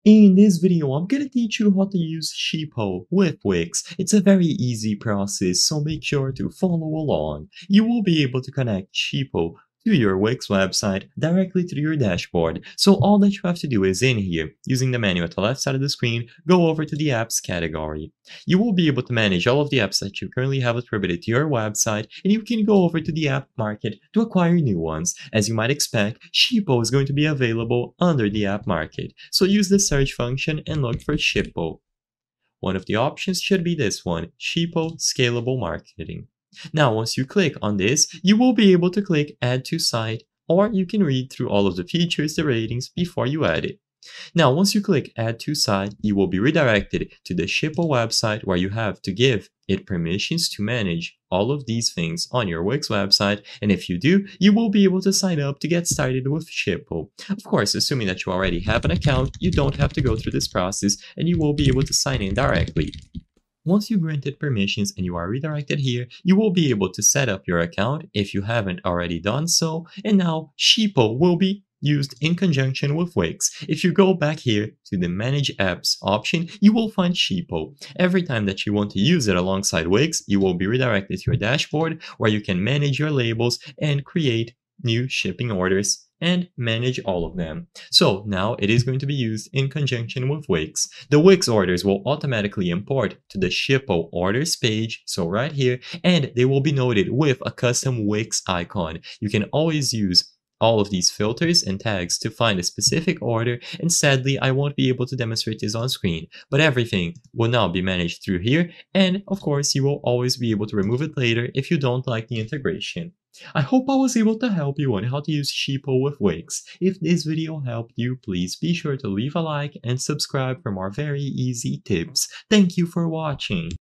In this video, I'm gonna teach you how to use Shippo with WIX. It's a very easy process, so make sure to follow along. You will be able to connect Shippo to your WIX website directly through your dashboard. So all that you have to do is in here, using the menu at the left side of the screen, go over to the apps category. You will be able to manage all of the apps that you currently have attributed to your website, and you can go over to the app market to acquire new ones. As you might expect, Shippo is going to be available under the app market, so use the search function and look for Shippo. One of the options should be this one, Shippo Scalable Marketing. Now, once you click on this, you will be able to click Add to Site, or you can read through all of the features, the ratings, before you add it. Now, once you click Add to Site, you will be redirected to the Shippo website where you have to give it permissions to manage all of these things on your WIX website, and if you do, you will be able to sign up to get started with Shippo. Of course, assuming that you already have an account, you don't have to go through this process, and you will be able to sign in directly. Once you granted permissions and you are redirected here, you will be able to set up your account if you haven't already done so, and now Shippo will be used in conjunction with WIX. If you go back here to the Manage Apps option, you will find Shippo. Every time that you want to use it alongside WIX, you will be redirected to your dashboard where you can manage your labels and create new shipping orders and manage all of them. So now it is going to be used in conjunction with WIX. The WIX orders will automatically import to the Shippo orders page, so right here, and they will be noted with a custom WIX icon. You can always use all of these filters and tags to find a specific order, and sadly I won't be able to demonstrate this on screen, but everything will now be managed through here, and of course you will always be able to remove it later if you don't like the integration. I hope I was able to help you on how to use Shippo with WIX. If this video helped you, please be sure to leave a like and subscribe for more very easy tips. Thank you for watching.